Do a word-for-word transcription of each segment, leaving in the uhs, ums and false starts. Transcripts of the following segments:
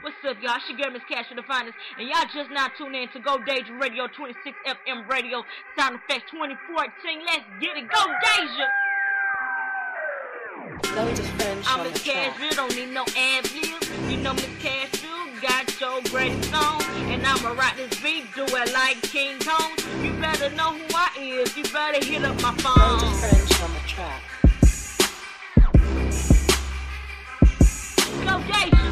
What's up, y'all? It's your girl, Miss Cash for the Finest, and y'all just now tuned in to Go Deja Radio, twenty-six F M Radio, Sound Effects twenty fourteen. Let's get it. Go Deja! I'm Miss Cashville, don't need no ad-libs. You know Miss Cashville got your great song, and I'ma rock this beat, do it like King Kong. You better know who I is. You better hit up my phone. On the track. Go Deja!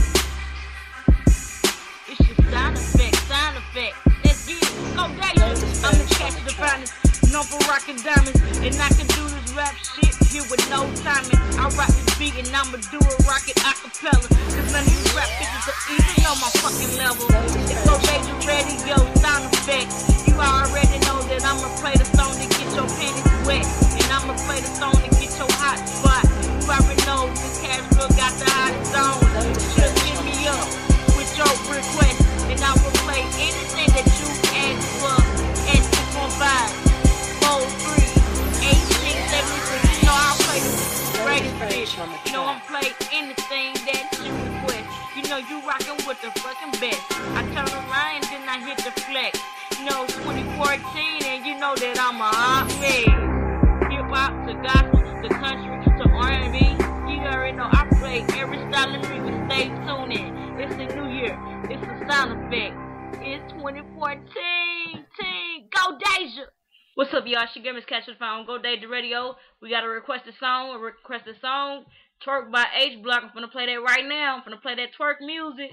It's your sound effect, sound effect. Let's get it. Go Deja! I'm the Cash the Finest, known for rockin' diamonds, and I can do this rap shit here with no timing. I rock this beat and I'ma do it rocket acapella. Cause none of you rap bitches are even on my fucking level. It's Go Deja Radio, sound effect. You already know that I'ma play the song to get your panties wet, and I'ma play the song to get your hot spot. You already know this Cashville got the hottest song. Just hit me up with your request, and I will play anything that you ask for at six one five, four three, eight six seven six. You know I'll play the greatest shit. You know I'm play anything that you request. You know you rockin' with the fucking best. I turn around and then I hit the flex. You know it's twenty fourteen and you know that I'm a hot mess. Hip hop to gospel to country to R and B. You already know I play every style of music. Stay tuned in. It's a new year. It's a sound effect. It's twenty fourteen. Teen. Go Deja! What's up, y'all? It's your girl, Miss Cash the Finest on Go Deja Radio. We got a requested song. A requested song. Twerk by H Block. I'm finna play that right now. I'm finna play that twerk music.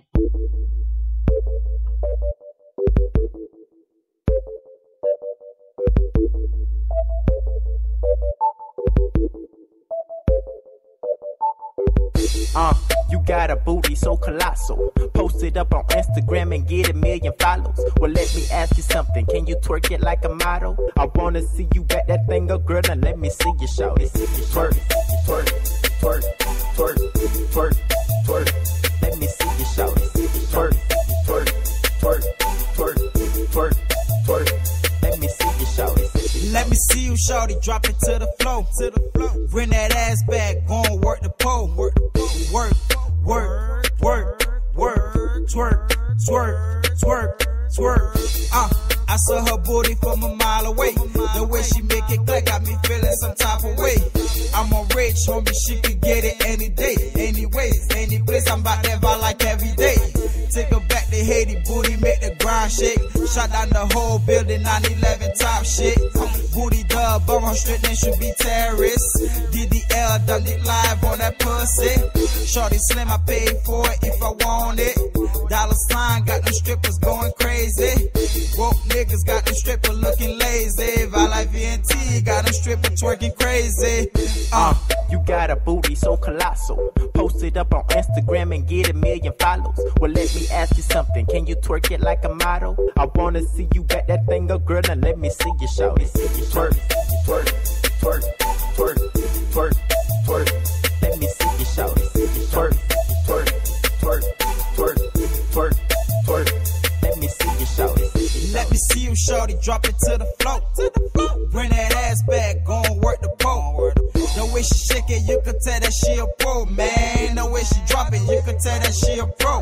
Uh, you got a booty so colossal. Post it up on Instagram and get a million follows. Well, let me ask you something. Can you twerk it like a model? I wanna see you back that thing up, girl. Now let me see you shout it. Twerk, twerk, twerk, twerk, twerk, twerk. Let me see you shout it. Twerk, twerk, twerk, twerk, twerk, twerk. Let me see you shout it. Let me see you, shorty, drop it to the floor, to the floor. Bring that ass back, go and work the pole, work the pole, work, work, work, work, twerk, twerk, twerk, twerk. Uh, I saw her booty from a mile away. The way she make it click got me feeling some type of way. I'm a rich homie, she could get it any day, anyways, any place. I'm about that vibe like every day. Take her back to Haiti, booty make the ground shake. Shot down the whole building, nine eleven top shit. Booty dub, but on straight, then should be terrorists. D D L done it live on that pussy. Shorty slim, I paid for it if I want it. Dollar sign got them strippers going crazy. Woke niggas got them stripper looking lazy. Vibe V N T got them stripper twerking crazy. Uh, you got a booty so colossal. Post it up on Instagram and get a million follows. Well, let me ask you something. Can you twerk it like a model? I wanna see you back that thing up, girl. Now let me see you shout it. Twerk, twerk, twerk, twerk, twerk, twerk. Let me see you shout it. Twerk, twerk, twerk, twerk, twerk, twerk. Let me see you shout it. Let me see you, shorty, drop it to the floor, to the floor. Bring that ass back, go and work the pole. The way she shake it, you could tell that she a pro, man. The way she drop it, you could tell that she a pro.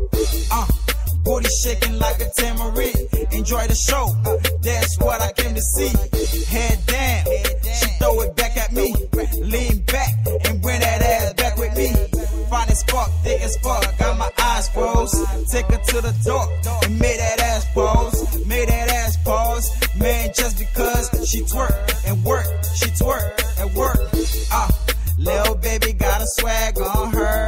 Uh, booty shaking like a tambourine. Enjoy the show, uh, that's what I came to see. Head down, she throw it back at me. Lean back and bring that ass back with me. Fine as fuck, thick as fuck, got my eyes closed. Take her to the door and make that ass pose. Make that ass pose, man, just because she twerk and work, she twerk and work. Ah, uh, little baby got a swag on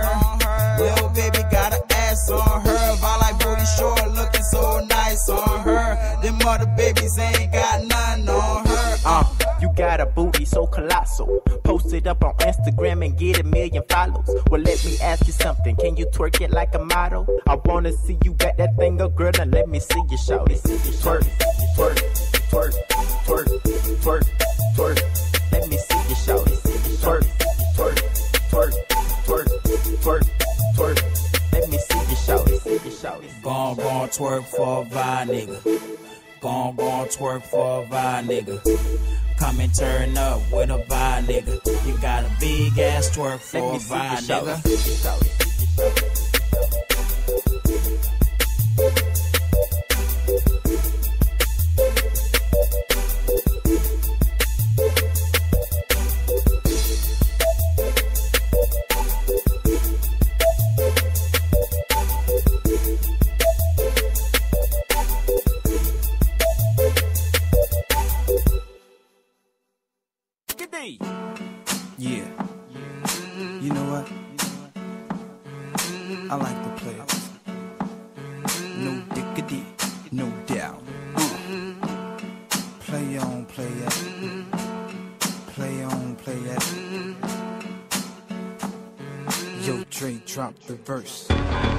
her. Little baby got an ass on her. Vibe like booty short, looking so nice on her. Them other babies ain't got none on her. Uh, you got a booty so colossal. Post it up on Instagram and get a million follows. Well, let me ask you something. Can you twerk it like a model? I wanna see you back that thing up, girl. Now let me see you shout it. Twerk, twerk, twerk, twerk, twerk, twerk. Let me see you shout it. Twerk, twerk, twerk, twerk, twerk, twerk. Let me see you shout it. Gon' gon' twerk for a vibe, nigga. Gon' gon' twerk for a vibe, nigga. Come and turn up with a vibe, nigga. You got a big ass twerk for a vibe, nigga. You know what? I like the players. No diggity, no doubt. Uh. Play on, play it. Play on, play it. Yo, Dre, drop the verse.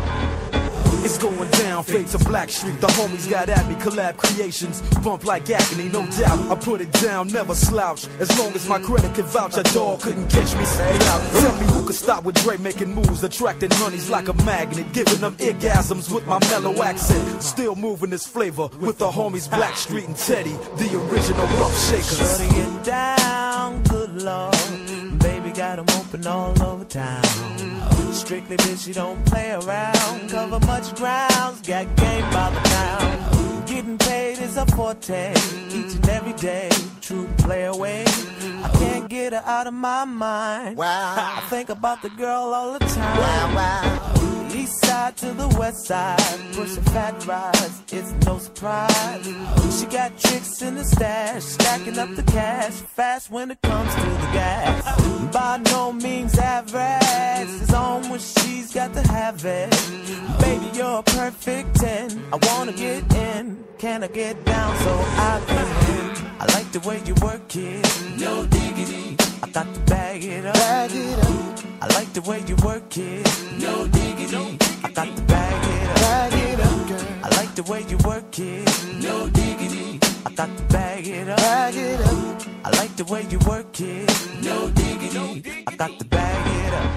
It's going down, fade to Blackstreet. The homies got at me, collab creations. Bump like agony, no doubt. I put it down, never slouch. As long as my credit can vouch, a dog couldn't catch me. Say out. Tell me who could stop with Dre making moves, attracting honeys like a magnet, giving them orgasms with my mellow accent. Still moving this flavor with the homies Blackstreet and Teddy, the original rough shakers. Shutting it down, good lord. Baby got them open all over town. Strictly bitch, you don't play around. Cover much grounds, got game by the pound. Getting paid is a forte, each and every day. True play away. I can't get her out of my mind. Wow. I think about the girl all the time. Wow, wow. East side to the west side, pushing fat rides, it's no surprise. She got tricks in the stash, stacking up the cash, fast when it comes to the gas. By no means average, it's on when she's got to have it. Baby, you're a perfect ten, I wanna get in, can I get down so I can win? I like the way you work it, no diggity, I got to bag it up. Bag it up. I like the way you work it, no diggity, I got to bag it up. Bag it up, girl. I like the way you work it, no diggity, I got to bag it up. Bag it up. I like the way you work it, no diggity, I got to bag it up.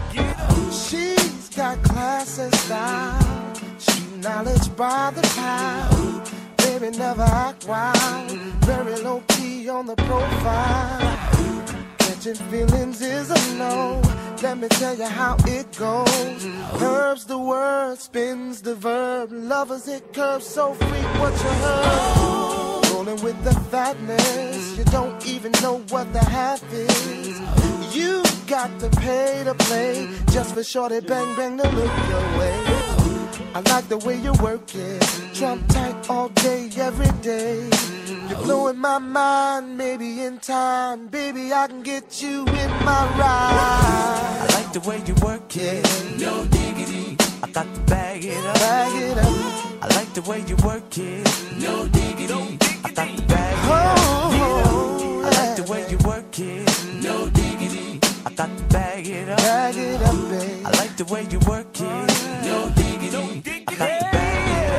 She's got class and style, street knowledge by the pound. Baby never act wild, very low key on the profile. Catching feelings is a no. Let me tell you how it goes. Curves the word, spins the verb. Lovers it curves so free, what you heard. Rolling with the fatness, you don't even know what the half is. You got to pay to play, just for shorty bang bang to look your way. I like the way you work it, Trump tight all day, every day. You're blowing my mind, maybe in time, baby, I can get you in my ride. I like the way you work it, no diggity, I got to bag it up. Bag it up. I like the way you work it, no diggity, I got to bag it Oh, up. I like the way you work it, no diggity, I got to bag it up. bag it up, babe. I like the way you work it, no diggity, I got to bag it up.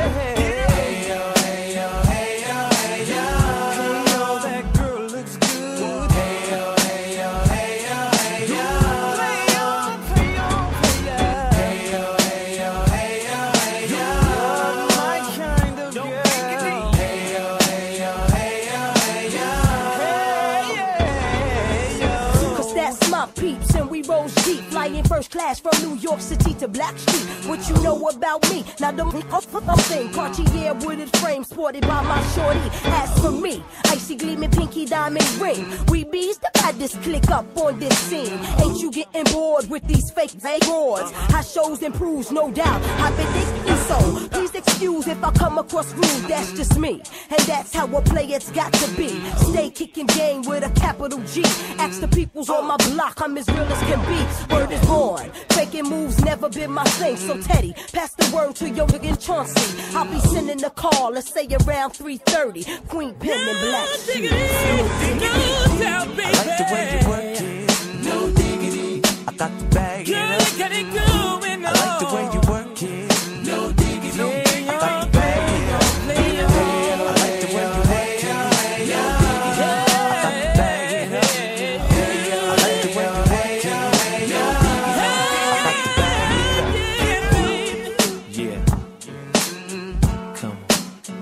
Flying first class from New York City to Blackstreet. What you know about me? Now the thing, Cartier wooded frame sported by my shorty. As for me, icy gleaming pinky diamond ring. We bees the baddest click up on this scene. Ain't you getting bored with these fake awards? How shows improves, no doubt. I've been thinking so. Please excuse if I come across rude. That's just me, and that's how a player's got to be. Stay kicking game with a capital G. Ask the peoples on my block, I'm as real as can be. Word is born, faking moves never been my thing. So Teddy, pass the word to your nigga Chauncey. I'll be sending the call, let's say around three thirty. Queen Pen and Blackstreet. I like the way you work it, no diggity, I got to bag it up. I like the way you work it, no diggity, I got to bag it up. I like the way you work it, no diggity, I got to bag it up. I like the way you work it, no diggity, I got to bag it up. Yeah, come on.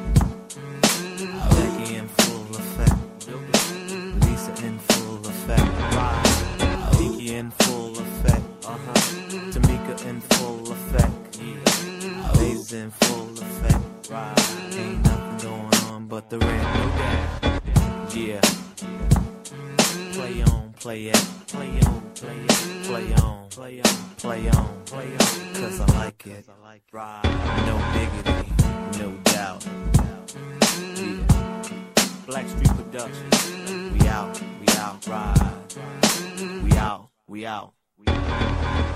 Becky in full effect, Lisa in full effect, Nikki in full effect, uh-huh. Tamika in full effect, yeah. Lays in full effect, right. Ain't nothing going on but the red, yeah. Play on, play it, play on, play it, play on, play on, play on, play on, cause I like it, right. No diggity, no doubt, yeah. Blackstreet Productions, we out, we out, ride, we out, we out, we out.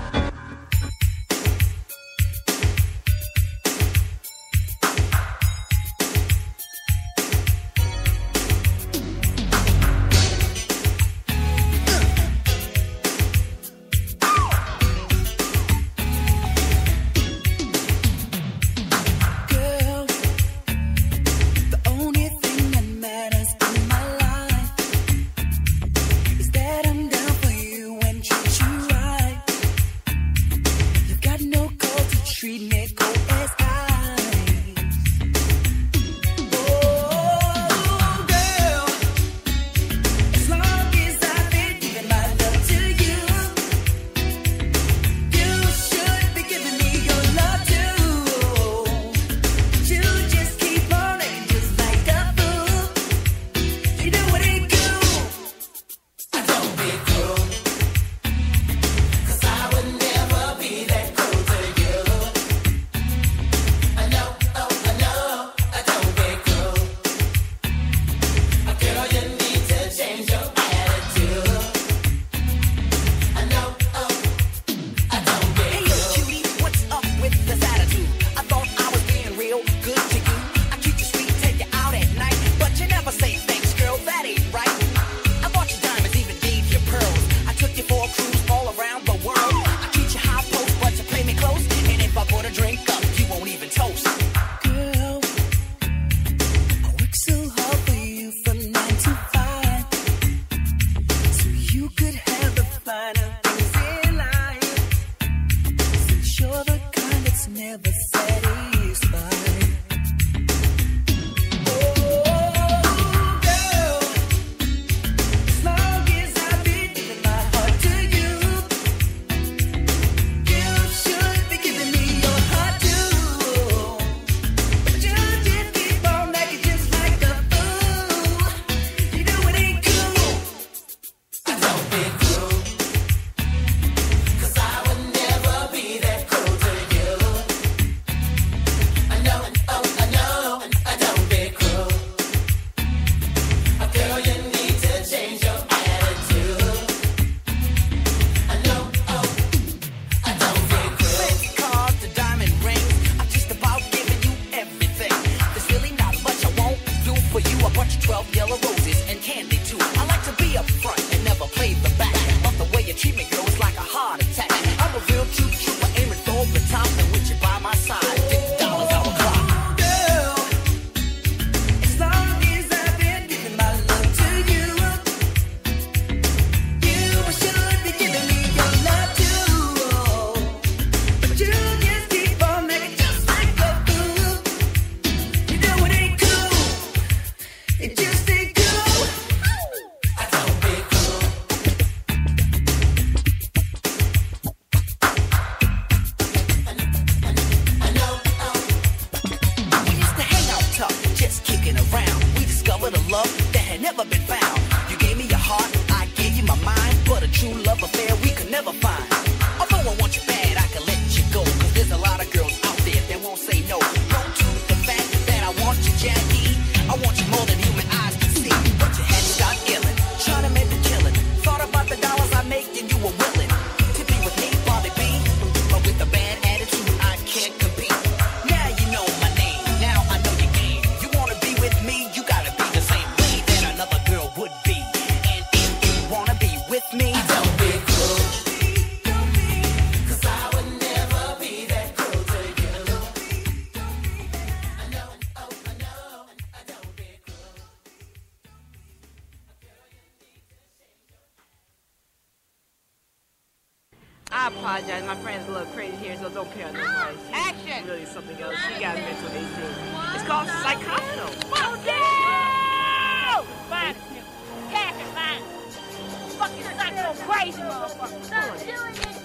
apologize. My friend's a little crazy here, so don't pay her no mind. She's Action. really something else. She got mental A D. It's called psychopathal. Oh, no! Fine, Snoop. Cash it, fine. Fucking psycho crazy motherfucker. Stop doing it.